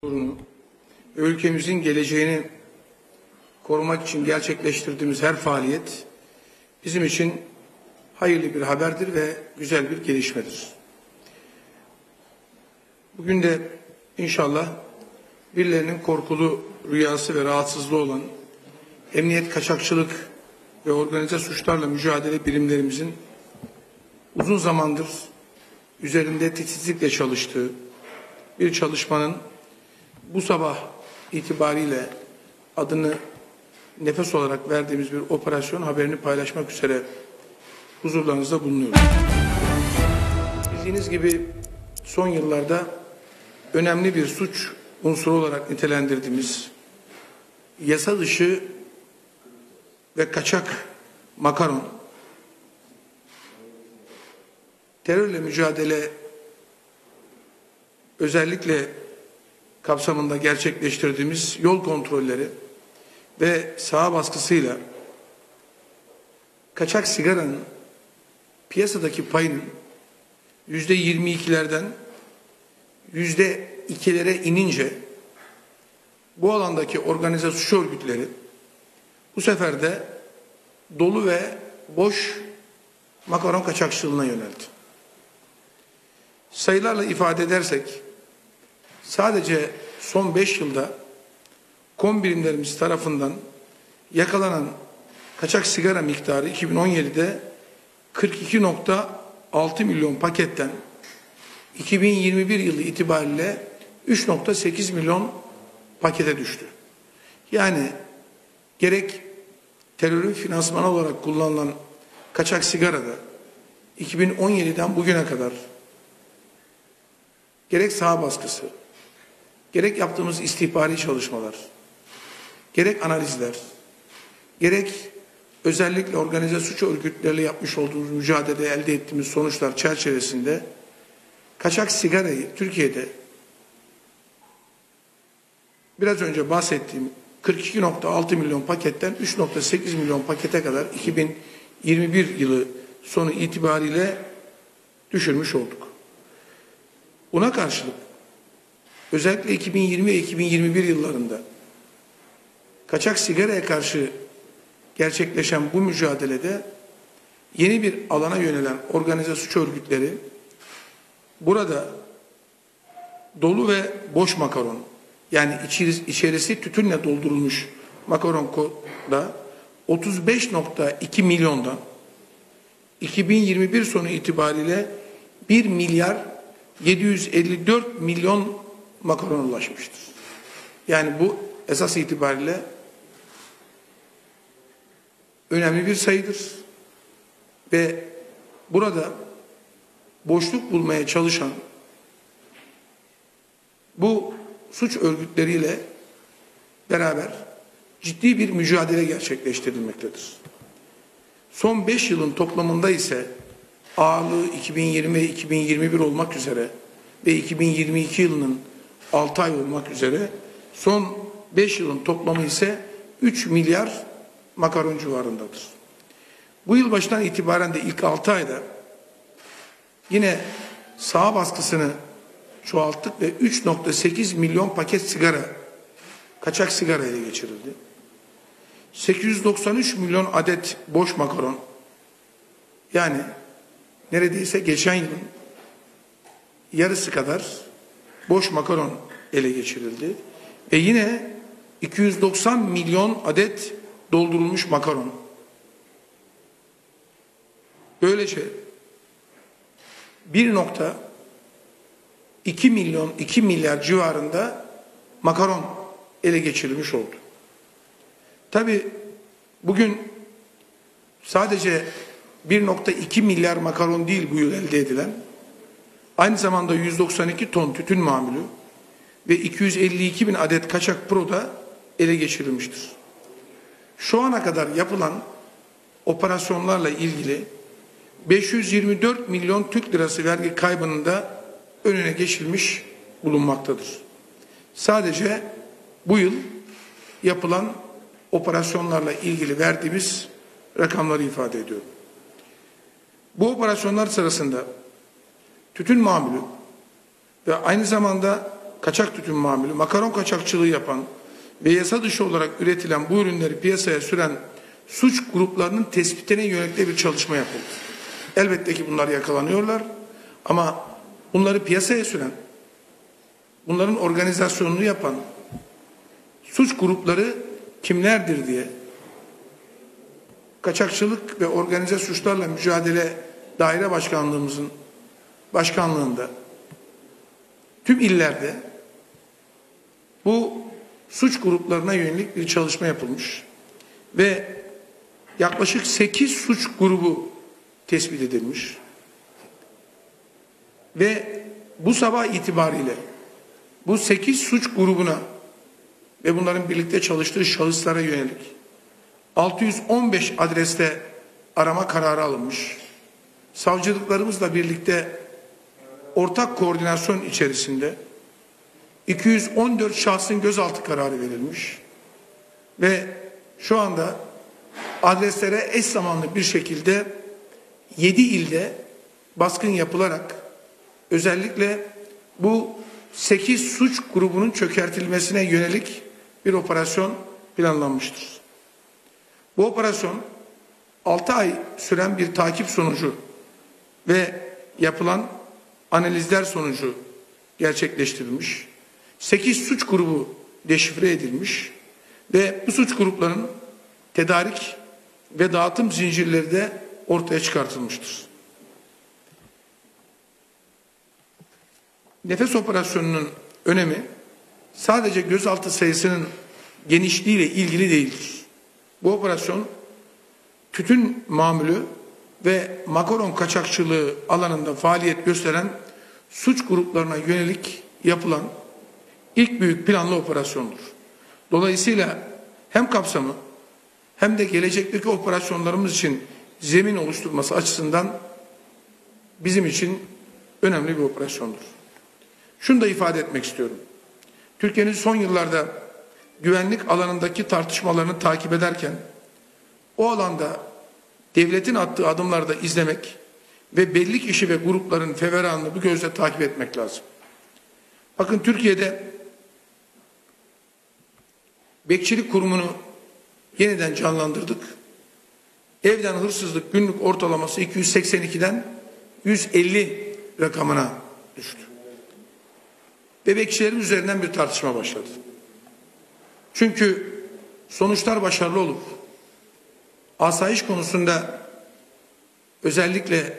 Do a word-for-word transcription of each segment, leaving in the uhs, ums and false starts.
ve ülkemizin geleceğini korumak için gerçekleştirdiğimiz her faaliyet bizim için hayırlı bir haberdir ve güzel bir gelişmedir. Bugün de inşallah birilerinin korkulu rüyası ve rahatsızlığı olan emniyet, kaçakçılık ve organize suçlarla mücadele birimlerimizin uzun zamandır üzerinde titizlikle çalıştığı bir çalışmanın bu sabah itibariyle adını nefes olarak verdiğimiz bir operasyon haberini paylaşmak üzere huzurlarınızda bulunuyoruz. Bildiğiniz gibi son yıllarda önemli bir suç unsuru olarak nitelendirdiğimiz yasa dışı ve kaçak makaron, terörle mücadele özellikle kapsamında gerçekleştirdiğimiz yol kontrolleri ve saha baskısıyla kaçak sigaranın piyasadaki payının yüzde yirmi ikilerden yüzde ikilere inince bu alandaki organize suç örgütleri bu sefer de dolu ve boş makaron kaçakçılığına yöneldi. Sayılarla ifade edersek sadece son beş yılda kom birimlerimiz tarafından yakalanan kaçak sigara miktarı iki bin on yedide kırk iki nokta altı milyon paketten iki bin yirmi bir yılı itibariyle üç nokta sekiz milyon pakete düştü. Yani gerek terörün finansmanı olarak kullanılan kaçak sigarada iki bin on yediden bugüne kadar gerek saha baskısı, gerek yaptığımız istihbari çalışmalar, gerek analizler, gerek özellikle organize suç örgütleriyle yapmış olduğumuz mücadelede elde ettiğimiz sonuçlar çerçevesinde kaçak sigarayı Türkiye'de biraz önce bahsettiğim kırk iki nokta altı milyon paketten üç nokta sekiz milyon pakete kadar iki bin yirmi bir yılı sonu itibariyle düşürmüş olduk. Buna karşılık özellikle iki bin yirmi ve iki bin yirmi bir yıllarında kaçak sigaraya karşı gerçekleşen bu mücadelede yeni bir alana yönelen organize suç örgütleri burada dolu ve boş makaron, yani içerisi tütünle doldurulmuş makaronda otuz beş nokta iki milyondan iki bin yirmi bir sonu itibariyle bir milyar yedi yüz elli dört milyon makaron ulaşmıştır. Yani bu esas itibariyle önemli bir sayıdır ve burada boşluk bulmaya çalışan bu suç örgütleriyle beraber ciddi bir mücadele gerçekleştirilmektedir. Son beş yılın toplamında ise ağırlığı iki bin yirmi iki bin yirmi bir olmak üzere ve iki bin yirmi iki yılının altı ay olmak üzere son beş yılın toplamı ise üç milyar makaron civarındadır. Bu yıl başından itibaren de ilk altı ayda yine saha baskısını çoğalttık ve üç nokta sekiz milyon paket sigara, kaçak sigara ele geçirildi. sekiz yüz doksan üç milyon adet boş makaron, yani neredeyse geçen yılın yarısı kadar boş makaron ele geçirildi. Ve yine iki yüz doksan milyon adet doldurulmuş makaron. Böylece bir nokta iki milyon iki milyar civarında makaron ele geçirilmiş oldu. Tabii bugün sadece bir nokta iki milyar makaron değil bu yıl elde edilen, aynı zamanda yüz doksan iki ton tütün mamulü ve iki yüz elli iki bin adet kaçak pro da ele geçirilmiştir. Şu ana kadar yapılan operasyonlarla ilgili beş yüz yirmi dört milyon Türk lirası vergi kaybının da önüne geçilmiş bulunmaktadır. Sadece bu yıl yapılan operasyonlarla ilgili verdiğimiz rakamları ifade ediyorum. Bu operasyonlar sırasında tütün mamulü ve aynı zamanda kaçak tütün mamülü, makaron kaçakçılığı yapan ve yasa dışı olarak üretilen bu ürünleri piyasaya süren suç gruplarının tespitine yönelik de bir çalışma yapıldı. Elbette ki bunlar yakalanıyorlar ama bunları piyasaya süren, bunların organizasyonunu yapan suç grupları kimlerdir diye Kaçakçılık ve Organize Suçlarla Mücadele Daire Başkanlığımızın başkanlığında tüm illerde bu suç gruplarına yönelik bir çalışma yapılmış ve yaklaşık sekiz suç grubu tespit edilmiş ve bu sabah itibariyle bu sekiz suç grubuna ve bunların birlikte çalıştığı şahıslara yönelik altı yüz on beş adreste arama kararı alınmış. Savcılıklarımızla birlikte ortak koordinasyon içerisinde iki yüz on dört şahsın gözaltı kararı verilmiş ve şu anda adreslere eş zamanlı bir şekilde yedi ilde baskın yapılarak özellikle bu sekiz suç grubunun çökertilmesine yönelik bir operasyon planlanmıştır. Bu operasyon altı ay süren bir takip sonucu ve yapılan analizler sonucu gerçekleştirilmiş. sekiz suç grubu deşifre edilmiş ve bu suç gruplarının tedarik ve dağıtım zincirleri de ortaya çıkartılmıştır. Nefes operasyonunun önemi sadece gözaltı sayısının genişliğiyle ilgili değildir. Bu operasyon tütün mamülü ve makaron kaçakçılığı alanında faaliyet gösteren suç gruplarına yönelik yapılan ilk büyük planlı operasyondur. Dolayısıyla hem kapsamı hem de gelecekteki operasyonlarımız için zemin oluşturması açısından bizim için önemli bir operasyondur. Şunu da ifade etmek istiyorum. Türkiye'nin son yıllarda güvenlik alanındaki tartışmalarını takip ederken o alanda devletin attığı adımları da izlemek ve belli kişi ve grupların feveranını bu gözle takip etmek lazım. Bakın Türkiye'de bekçilik kurumunu yeniden canlandırdık. Evden hırsızlık günlük ortalaması iki yüz seksen ikiden yüz elli rakamına düştü. Ve bekçilerin üzerinden bir tartışma başladı. Çünkü sonuçlar başarılı olup asayiş konusunda özellikle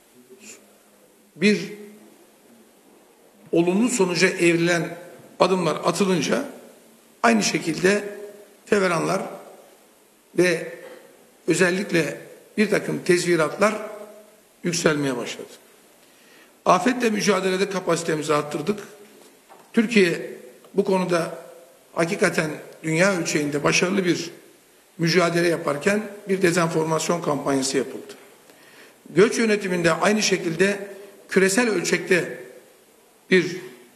bir olumlu sonuca evrilen adımlar atılınca aynı şekilde feveranlar ve özellikle bir takım tezviratlar yükselmeye başladı. Afetle mücadelede kapasitemizi arttırdık. Türkiye bu konuda hakikaten dünya ölçeğinde başarılı bir mücadele yaparken bir dezenformasyon kampanyası yapıldı. Göç yönetiminde aynı şekilde küresel ölçekte bir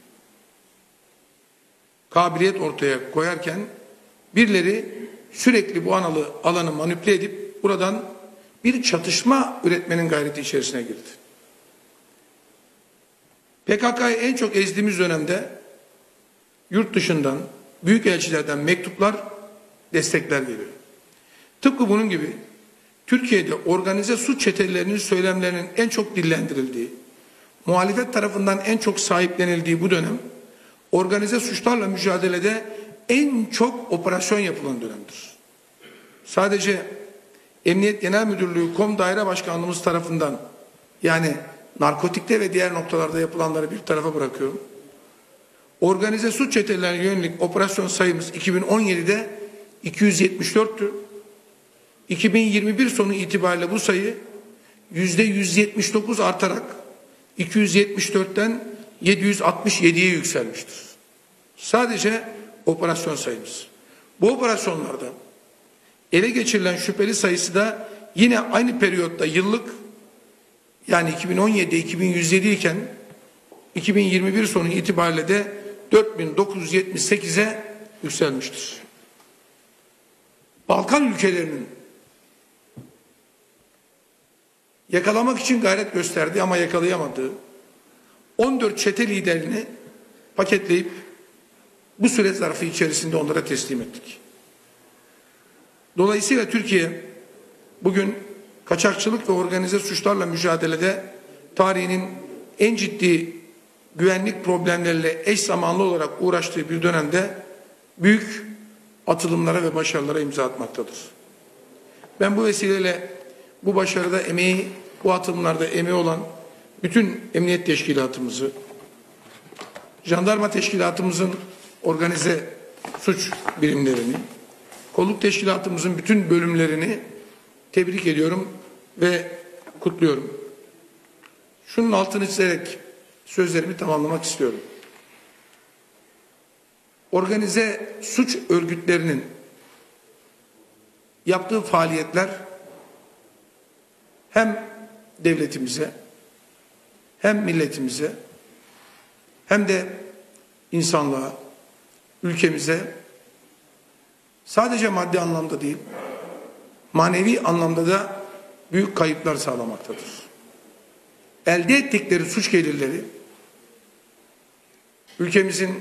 kabiliyet ortaya koyarken birileri sürekli bu analı alanı manipüle edip buradan bir çatışma üretmenin gayreti içerisine girdi. P K K'yı en çok ezdiğimiz dönemde yurt dışından, büyükelçilerden mektuplar, destekler geliyor. Tıpkı bunun gibi Türkiye'de organize suç çetelerinin söylemlerinin en çok dillendirildiği, muhalefet tarafından en çok sahiplenildiği bu dönem, organize suçlarla mücadelede en çok operasyon yapılan dönemdir. Sadece Emniyet Genel Müdürlüğü Kom Daire Başkanlığımız tarafından, yani narkotikte ve diğer noktalarda yapılanları bir tarafa bırakıyorum. Organize suç çetelerine yönelik operasyon sayımız iki bin on yedide iki yüz yetmiş dörttü. iki bin yirmi bir sonu itibariyle bu sayı yüzde yüz yetmiş dokuz artarak iki yüz yetmiş dörtten yedi yüz altmış yediye yükselmiştir. Sadece operasyon sayımız. Bu operasyonlarda ele geçirilen şüpheli sayısı da yine aynı periyotta yıllık, yani iki bin on yedi iki bin yüz yedi iken iki bin yirmi bir sonu itibariyle de dört bin dokuz yüz yetmiş sekize yükselmiştir. Balkan ülkelerinin yakalamak için gayret gösterdiği ama yakalayamadığı on dört çete liderini paketleyip bu süre zarfı içerisinde onlara teslim ettik. Dolayısıyla Türkiye bugün kaçakçılık ve organize suçlarla mücadelede tarihinin en ciddi güvenlik problemleriyle eş zamanlı olarak uğraştığı bir dönemde büyük atılımlara ve başarılara imza atmaktadır. Ben bu vesileyle bu başarıda emeği, bu atılımlarda emeği olan bütün emniyet teşkilatımızı, jandarma teşkilatımızın organize suç birimlerini, kolluk teşkilatımızın bütün bölümlerini tebrik ediyorum ve kutluyorum. Şunun altını çizerek sözlerimi tamamlamak istiyorum. Organize suç örgütlerinin yaptığı faaliyetler hem devletimize, hem milletimize, hem de insanlığa, ülkemize sadece maddi anlamda değil, manevi anlamda da büyük kayıplar sağlamaktadır. Elde ettikleri suç gelirleri ülkemizin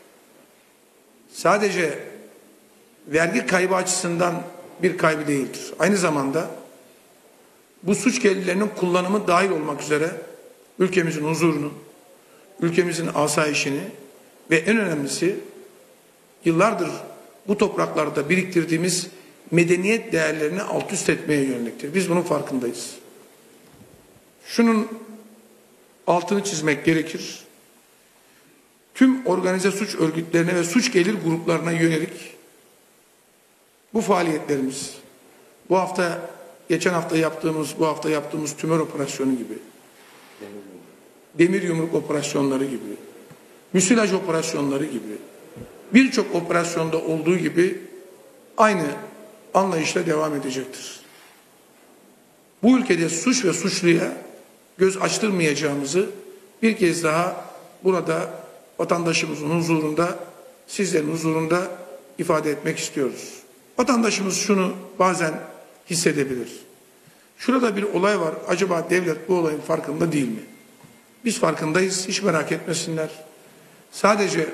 sadece vergi kaybı açısından bir kaybı değildir. Aynı zamanda bu suç gelirlerinin kullanımı dahil olmak üzere ülkemizin huzurunu, ülkemizin asayişini ve en önemlisi yıllardır bu topraklarda biriktirdiğimiz medeniyet değerlerini alt üst etmeye yöneliktir. Biz bunun farkındayız. Şunun altını çizmek gerekir. Tüm organize suç örgütlerine ve suç gelir gruplarına yönelik bu faaliyetlerimiz, bu hafta, geçen hafta yaptığımız, bu hafta yaptığımız tümör operasyonu gibi, demir yumruk operasyonları gibi, müsilaj operasyonları gibi, birçok operasyonda olduğu gibi aynı anlayışla devam edecektir. Bu ülkede suç ve suçluya göz açtırmayacağımızı bir kez daha burada vatandaşımızın huzurunda, sizlerin huzurunda ifade etmek istiyoruz. Vatandaşımız şunu bazen hissedebilir. Şurada bir olay var. Acaba devlet bu olayın farkında değil mi? Biz farkındayız. Hiç merak etmesinler. Sadece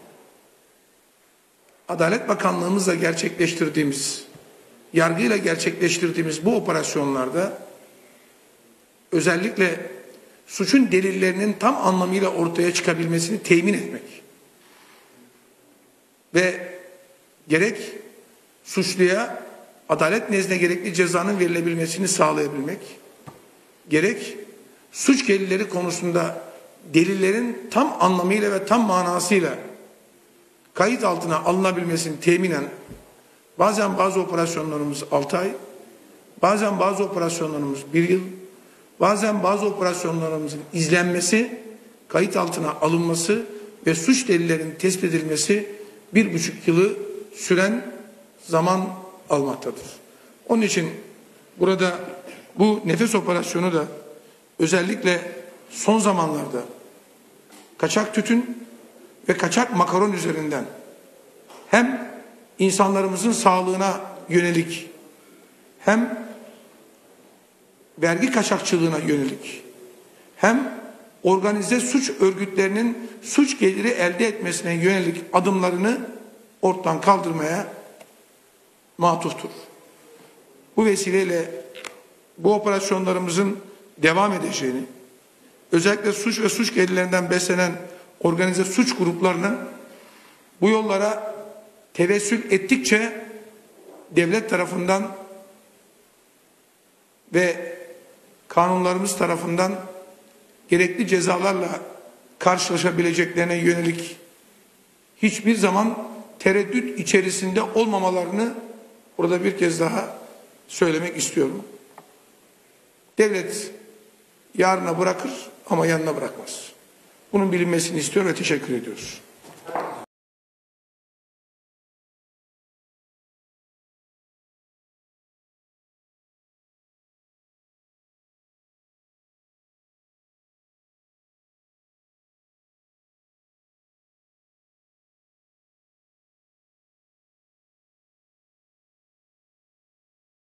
Adalet Bakanlığımızla gerçekleştirdiğimiz, yargıyla gerçekleştirdiğimiz bu operasyonlarda özellikle suçun delillerinin tam anlamıyla ortaya çıkabilmesini temin etmek ve gerek suçluya adalet nezdinde gerekli cezanın verilebilmesini sağlayabilmek, gerek suç gelirleri konusunda delillerin tam anlamıyla ve tam manasıyla kayıt altına alınabilmesini teminen bazen bazı operasyonlarımız altı ay, bazen bazı operasyonlarımız bir yıl, bazen bazı operasyonlarımızın izlenmesi, kayıt altına alınması ve suç delillerinin tespit edilmesi bir buçuk yılı süren zaman almaktadır. Onun için burada bu nefes operasyonu da özellikle son zamanlarda kaçak tütün ve kaçak makaron üzerinden hem insanlarımızın sağlığına yönelik hem vergi kaçakçılığına yönelik hem organize suç örgütlerinin suç geliri elde etmesine yönelik adımlarını ortadan kaldırmaya matuftur. Bu vesileyle bu operasyonlarımızın devam edeceğini, özellikle suç ve suç gelirlerinden beslenen organize suç gruplarının bu yollara tevessül ettikçe devlet tarafından ve kanunlarımız tarafından gerekli cezalarla karşılaşabileceklerine yönelik hiçbir zaman tereddüt içerisinde olmamalarını burada bir kez daha söylemek istiyorum. Devlet yarına bırakır ama yanına bırakmaz. Bunun bilinmesini istiyor ve teşekkür ediyoruz.